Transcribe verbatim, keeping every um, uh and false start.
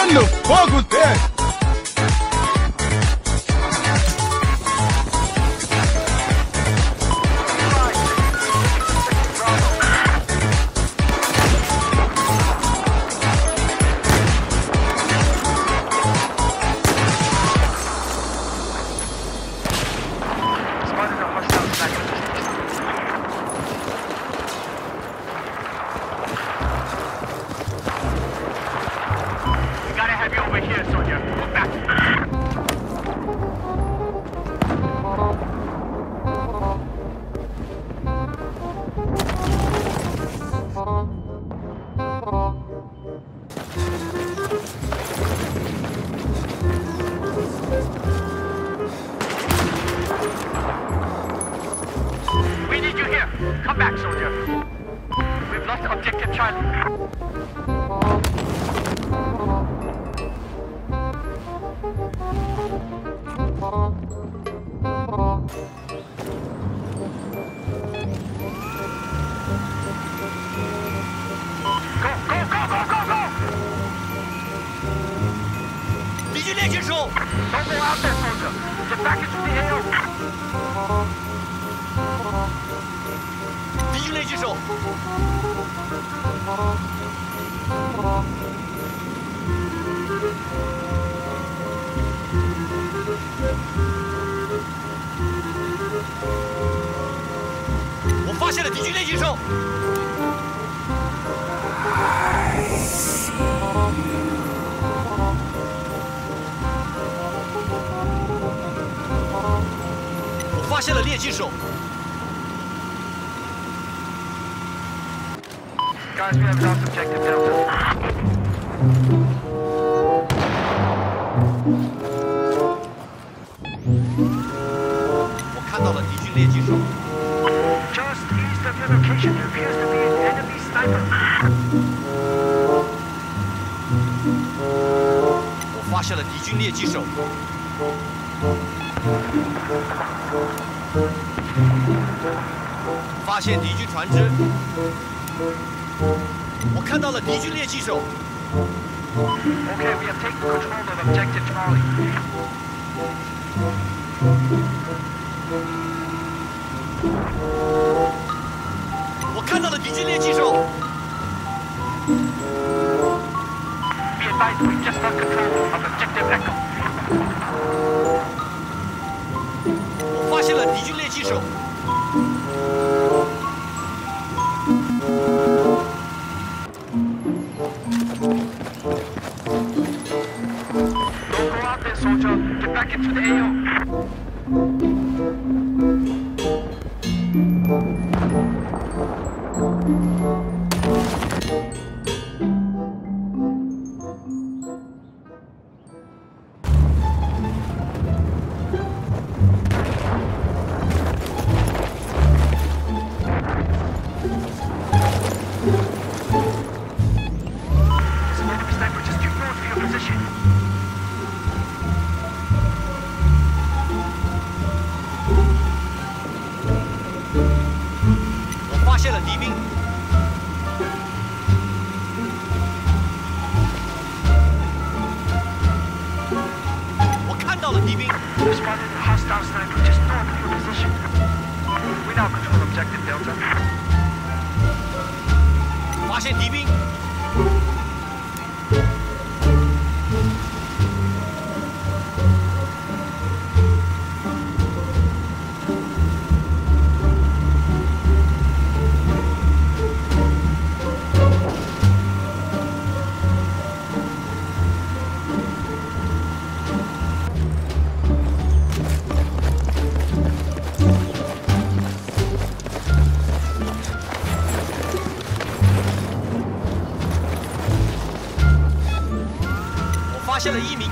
Pegando fogo o teto! Guys, we have lost objective Delta. 我看到了敌军猎击手。 Just east of your location, there appears to be an enemy sniper. 我发现了敌军猎击手。发现敌军船只。 我看到了敌军猎击手。 Okay, we have taken control of objective Charlie. 我看到了敌军猎击手。 Be advised, we just lost control of objective Echo. 我发现了敌军猎击手。 Soldier, get back into the A O. 发现了一名